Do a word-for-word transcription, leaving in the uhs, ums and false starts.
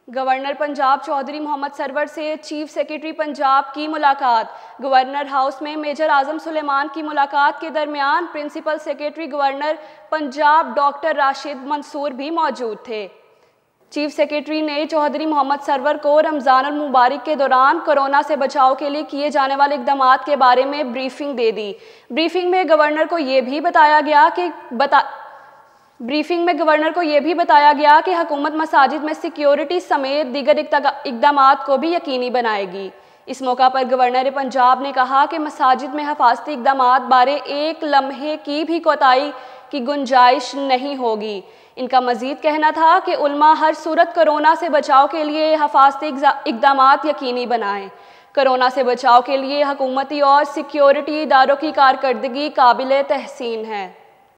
Governor Punjab Chaudhry Mohammad Sarwar से chief secretary Punjab की मुलाकात। गवर्नर हाउस में मेजर आजम सुलेमान की मुलाकात के दरमियान principal secretary governor Punjab doctor Rashid Mansoor भी मौजूद थे। चीफ सेक्रेटरी ने चौधरी मोहम्मद सरवर को रमज़ान अल मुबारक के दौरान कोरोना से बचाव के लिए किए जाने वाले इक़दाम के बारे में ब्रीफिंग दे दी। ब्रीफिंग में गवर्नर को ये भी बताया गया कि बता ब्रीफिंग में गवर्नर को यह भी बताया गया कि हुकूमत मसाजिद में सिक्योरिटी समेत दीगर इक़दाम को भी यकीनी बनाएगी। इस मौका पर गवर्नर पंजाब ने कहा कि मसाजिद में हिफाजती इक़दाम बारे एक लम्हे की भी कोताही की गुंजाइश नहीं होगी। इनका मजीद कहना था कि उलमा हर सूरत कोरोना से बचाव के लिए हिफाजती इक़दाम यकीनी बनाएं। कोरोना से बचाव के लिए हुकूमती और सिक्योरिटी इदारों की कारकर्दगी काबिल तहसीन है।